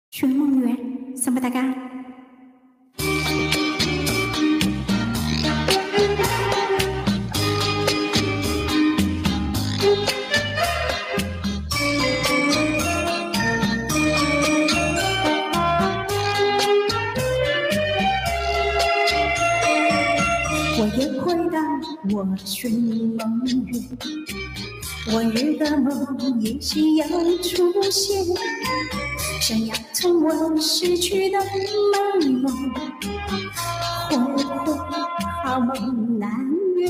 寻梦园送俾大家。我又回到我寻梦园，往日的梦依稀又出现，想要重温逝去的美梦，会不会好梦难圆？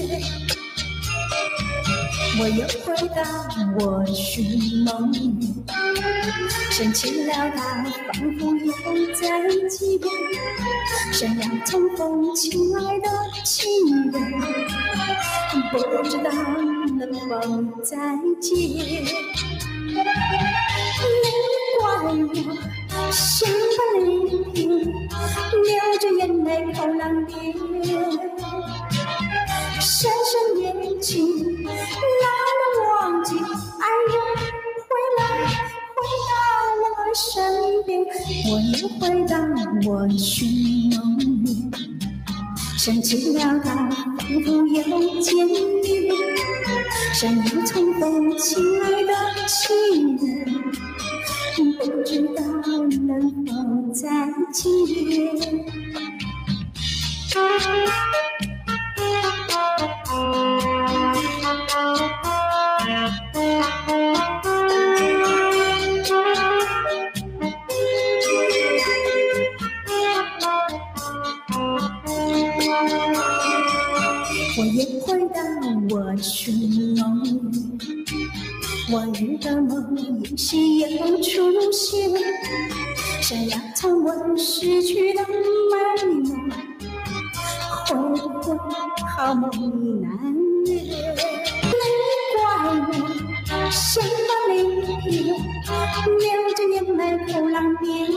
我又回到我寻梦园，想起了他，仿佛又在几遍，想要重逢亲爱的情人，不知道能否再见。你怪我心不离平，流着眼泪口浪边，深深年轻，哪能忘记爱人回到我身边。我又回到我寻梦园，想起了他，仿佛又见面，想要重逢亲爱的情人，不知道能否再见。我又回到我寻梦园，往日的梦依稀又出现，想要重温逝去的美梦，会不会好梦难圆？你怪我心不离平，流着眼泪口浪边，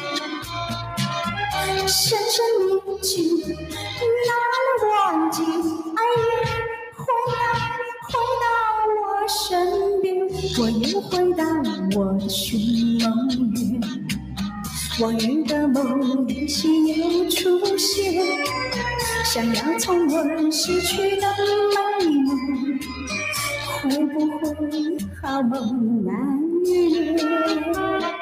深深铭记，哪能忘记爱人回到我身边。我又回到我寻梦园，往日的梦依稀又出现，想要重温逝去的美梦，会不会好梦难圆？